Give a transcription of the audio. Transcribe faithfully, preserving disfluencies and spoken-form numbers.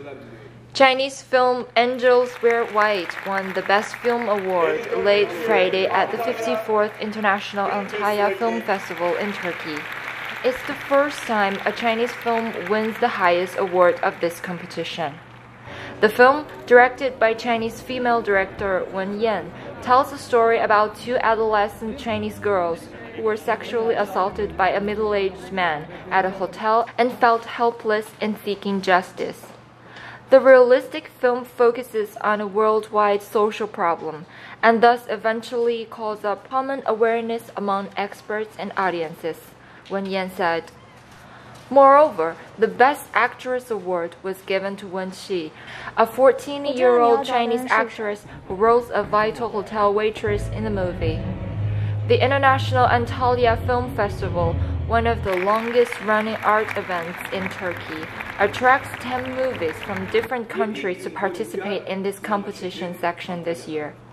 Chinese film Angels Wear White won the Best Film Award late Friday at the fifty-fourth International Antalya Film Festival in Turkey. It's the first time a Chinese film wins the highest award of this competition. The film, directed by Chinese female director Wen Yan, tells a story about two adolescent Chinese girls who were sexually assaulted by a middle-aged man at a hotel and felt helpless in seeking justice. The realistic film focuses on a worldwide social problem and thus eventually calls up common awareness among experts and audiences, Wen Yan said. Moreover, the Best Actress award was given to Wen Xi, a fourteen-year-old Chinese actress who roles a vital hotel waitress in the movie. The International Antalya Film Festival, one of the longest-running art events in Turkey, attracts ten movies from different countries to participate in this competition section this year.